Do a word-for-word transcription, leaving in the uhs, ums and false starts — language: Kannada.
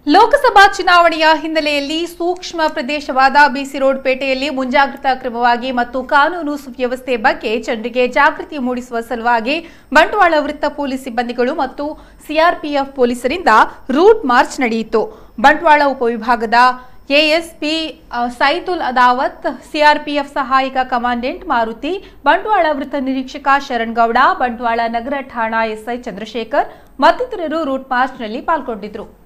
ಲೋಕಸಭಾ ಚುನಾವಣೆಯ ಹಿನ್ನೆಲೆಯಲ್ಲಿ ಸೂಕ್ಷ್ಮ ಪ್ರದೇಶವಾದ ಬಿಸಿ ರೋಡ್ ಪೇಟೆಯಲ್ಲಿ ಮುಂಜಾಗ್ರತಾ ಕ್ರಮವಾಗಿ ಮತ್ತು ಕಾನೂನು ಸುವ್ಯವಸ್ಥೆ ಬಗ್ಗೆ ಜನರಿಗೆ ಜಾಗೃತಿ ಮೂಡಿಸುವ ಸಲುವಾಗಿ ಬಂಟ್ವಾಳ ವೃತ್ತ ಪೊಲೀಸ್ ಸಿಬ್ಬಂದಿಗಳು ಮತ್ತು ಸಿಆರ್ಪಿಎಫ್ ಪೊಲೀಸರಿಂದ ರೂಟ್ ಮಾರ್ಚ್ ನಡೆಯಿತು. ಬಂಟ್ವಾಳ ಉಪವಿಭಾಗದ ಎಎಸ್ಪಿ ಸೈದುಲ್ ಅದಾವತ್, ಸಿಆರ್ಪಿಎಫ್ ಸಹಾಯಕ ಕಮಾಂಡೆಂಟ್ ಮಾರುತಿ, ಬಂಟ್ವಾಳ ವೃತ್ತ ನಿರೀಕ್ಷಕ ಶರಣ್ ಗೌಡ, ಬಂಟ್ವಾಳ ನಗರ ಠಾಣಾ ಎಸ್ಐ ಚಂದ್ರಶೇಖರ್ ಮತ್ತಿತರರು ರೂಟ್ ಮಾರ್ಚ್ನಲ್ಲಿ ಪಾಲ್ಗೊಂಡಿದ್ದರು.